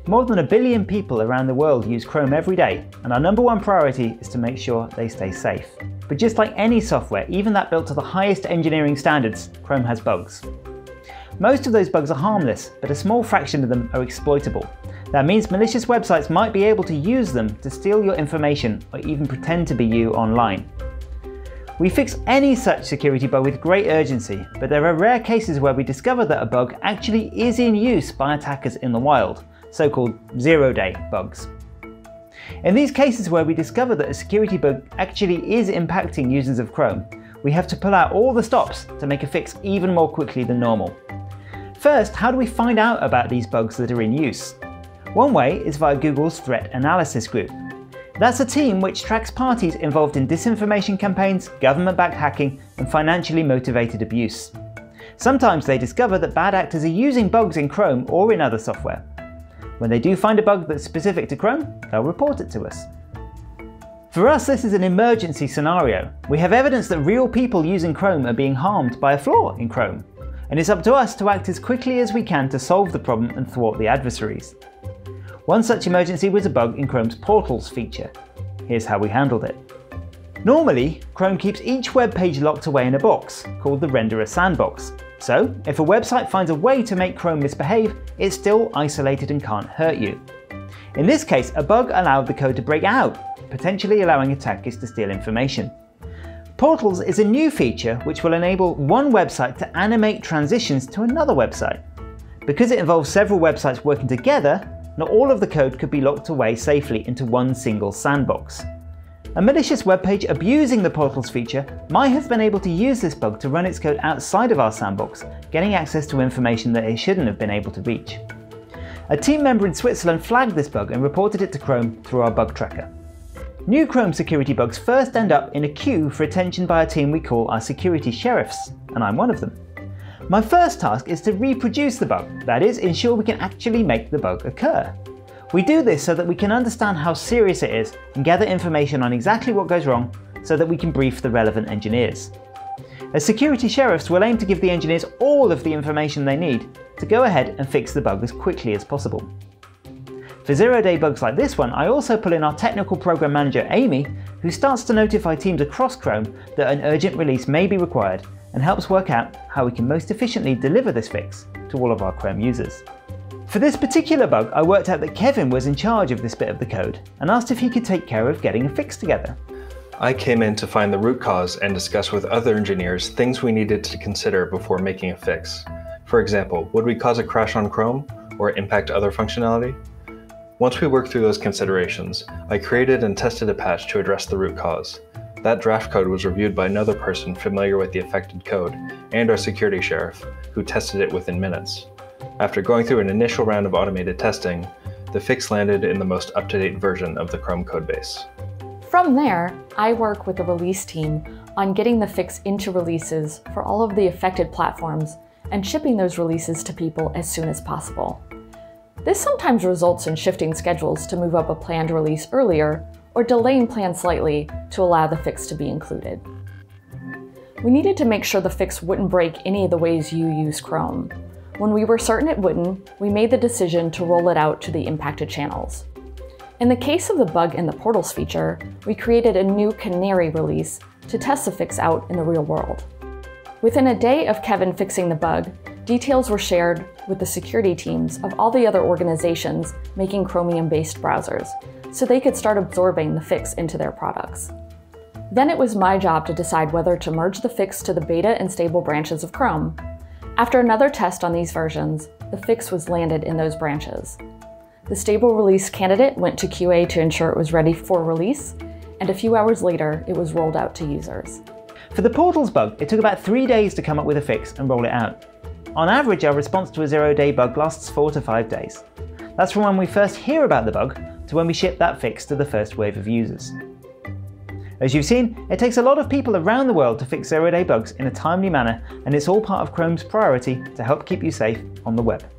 More than 1 billion people around the world use Chrome every day, and our #1 priority is to make sure they stay safe. But just like any software, even that built to the highest engineering standards, Chrome has bugs. Most of those bugs are harmless, but a small fraction of them are exploitable. That means malicious websites might be able to use them to steal your information or even pretend to be you online. We fix any such security bug with great urgency, but there are rare cases where we discover that a bug actually is in use by attackers in the wild, so-called zero-day bugs. In these cases where we discover that a security bug actually is impacting users of Chrome, we have to pull out all the stops to make a fix even more quickly than normal. First, how do we find out about these bugs that are in use? One way is via Google's Threat Analysis Group. That's a team which tracks parties involved in disinformation campaigns, government-backed hacking, and financially motivated abuse. Sometimes they discover that bad actors are using bugs in Chrome or in other software. When they do find a bug that's specific to Chrome, they'll report it to us. For us, this is an emergency scenario. We have evidence that real people using Chrome are being harmed by a flaw in Chrome, and it's up to us to act as quickly as we can to solve the problem and thwart the adversaries. One such emergency was a bug in Chrome's Portals feature. Here's how we handled it. Normally, Chrome keeps each web page locked away in a box, called the renderer sandbox. So, if a website finds a way to make Chrome misbehave, it's still isolated and can't hurt you. In this case, a bug allowed the code to break out, potentially allowing attackers to steal information. Portals is a new feature which will enable one website to animate transitions to another website. Because it involves several websites working together, not all of the code could be locked away safely into one single sandbox. A malicious web page abusing the Portals feature might have been able to use this bug to run its code outside of our sandbox, getting access to information that it shouldn't have been able to reach. A team member in Switzerland flagged this bug and reported it to Chrome through our bug tracker. New Chrome security bugs first end up in a queue for attention by a team we call our security sheriffs, and I'm one of them. My first task is to reproduce the bug, that is, ensure we can actually make the bug occur. We do this so that we can understand how serious it is and gather information on exactly what goes wrong so that we can brief the relevant engineers. As security sheriffs, we'll aim to give the engineers all of the information they need to go ahead and fix the bug as quickly as possible. For zero-day bugs like this one, I also pull in our technical program manager Amy, who starts to notify teams across Chrome that an urgent release may be required and helps work out how we can most efficiently deliver this fix to all of our Chrome users. For this particular bug, I worked out that Kevin was in charge of this bit of the code and asked if he could take care of getting a fix together. I came in to find the root cause and discuss with other engineers things we needed to consider before making a fix. For example, would we cause a crash on Chrome or impact other functionality? Once we worked through those considerations, I created and tested a patch to address the root cause. That draft code was reviewed by another person familiar with the affected code and our security sheriff, who tested it within minutes. After going through an initial round of automated testing, the fix landed in the most up-to-date version of the Chrome codebase. From there, I work with the release team on getting the fix into releases for all of the affected platforms and shipping those releases to people as soon as possible. This sometimes results in shifting schedules to move up a planned release earlier or delaying plans slightly to allow the fix to be included. We needed to make sure the fix wouldn't break any of the ways you use Chrome. When we were certain it wouldn't, we made the decision to roll it out to the impacted channels. In the case of the bug in the Portals feature, we created a new Canary release to test the fix out in the real world. Within a day of Kevin fixing the bug, details were shared with the security teams of all the other organizations making Chromium-based browsers, so they could start absorbing the fix into their products. Then it was my job to decide whether to merge the fix to the beta and stable branches of Chrome. After another test on these versions, the fix was landed in those branches. The stable release candidate went to QA to ensure it was ready for release, and a few hours later, it was rolled out to users. For the Portals bug, it took about 3 days to come up with a fix and roll it out. On average, our response to a zero-day bug lasts 4 to 5 days. That's from when we first hear about the bug to when we ship that fix to the first wave of users. As you've seen, it takes a lot of people around the world to fix zero-day bugs in a timely manner, and it's all part of Chrome's priority to help keep you safe on the web.